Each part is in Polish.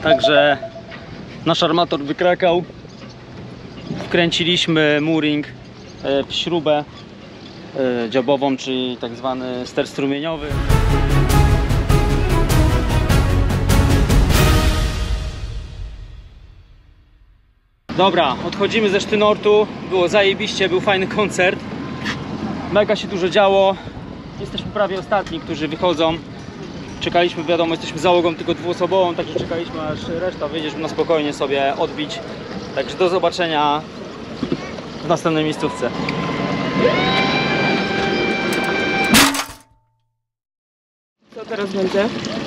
Także nasz armator wykrakał. Wkręciliśmy mooring w śrubę dziobową, czyli tak zwany ster strumieniowy. Dobra, odchodzimy ze Sztynortu. Było zajebiście, był fajny koncert. Mega się dużo działo. Jesteśmy prawie ostatni, którzy wychodzą. Czekaliśmy, wiadomo, jesteśmy załogą tylko dwuosobową, także czekaliśmy, aż reszta wyjdzie, żeby na spokojnie sobie odbić. Także do zobaczenia w następnej miejscówce. Co teraz będzie?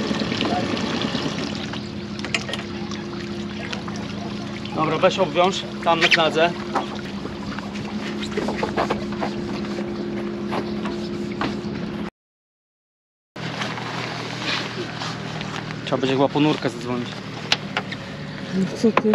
Dobra, weź obwiąż tam na knadze. Trzeba będzie chyba ponurkę zadzwonić. Co ty?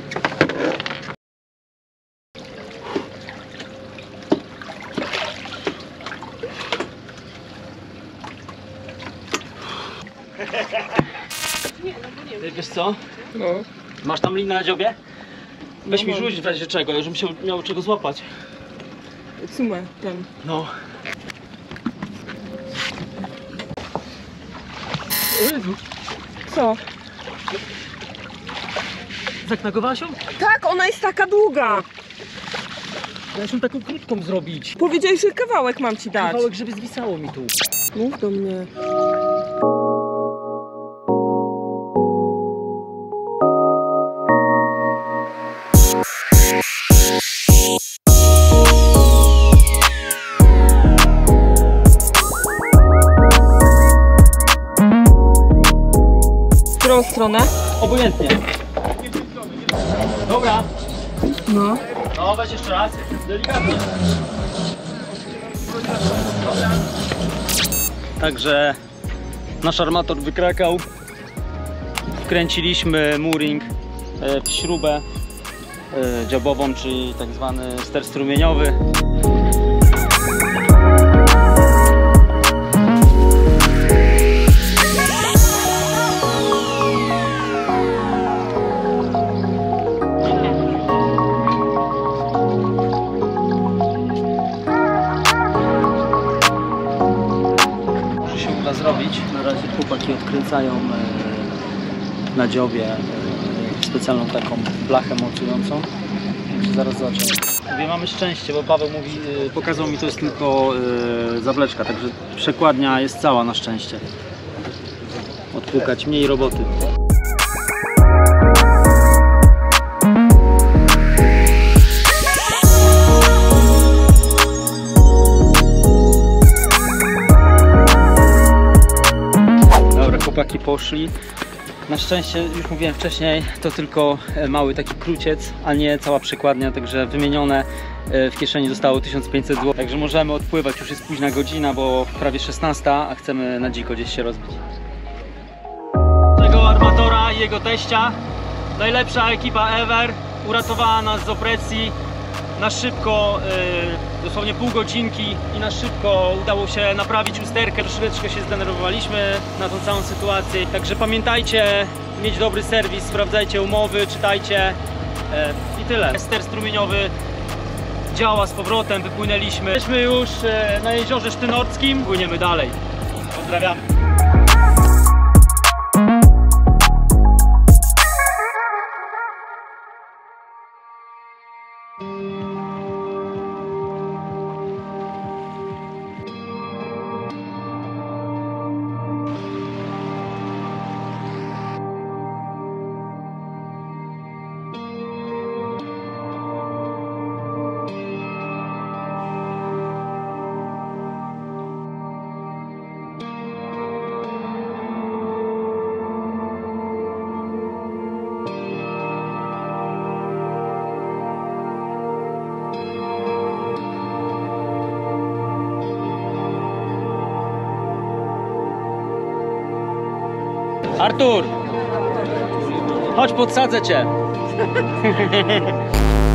Wiesz co? No. Masz tam linę na dziobie? Weź mi mam. rzuć w razie czego, żebym się miał czego złapać. Sumę tam. No. O Jezu. Co? Zaknagowałaś ją? Tak, ona jest taka długa. Miałeś ją taką krótką zrobić. Powiedziałeś, że kawałek mam ci dać. Kawałek, żeby zwisało mi tu. Mów do mnie. W którą stronę? Obojętnie. Dobra. No. No, weź jeszcze raz. Delikatnie. Także nasz armator wykrakał. Wkręciliśmy mooring w śrubę dziobową, czyli tak zwany ster strumieniowy. Zrobić. Na razie chłopaki odkręcają na dziobie specjalną taką blachę mocującą. Także zaraz zobaczymy. Mówię, mamy szczęście, bo Paweł mówi, pokazał mi, to jest tylko zawleczka, także przekładnia jest cała na szczęście. Odpłukać, mniej roboty. Chłopaki poszli. Na szczęście, już mówiłem wcześniej, to tylko mały taki kruciec, a nie cała przekładnia, także wymienione. W kieszeni zostało 1500 zł. Także możemy odpływać, już jest późna godzina, bo prawie 16, a chcemy na dziko gdzieś się rozbić. Tego armatora i jego teścia, najlepsza ekipa ever, uratowała nas z opresji. Na szybko, dosłownie pół godzinki i na szybko udało się naprawić usterkę. Troszeczkę się zdenerwowaliśmy na tą całą sytuację. Także pamiętajcie, mieć dobry serwis, sprawdzajcie umowy, czytajcie i tyle. Ster strumieniowy działa z powrotem, wypłynęliśmy. Jesteśmy już na jeziorze Sztynorskim, płyniemy dalej. Pozdrawiam. Artur! Chodź, podsadzę cię!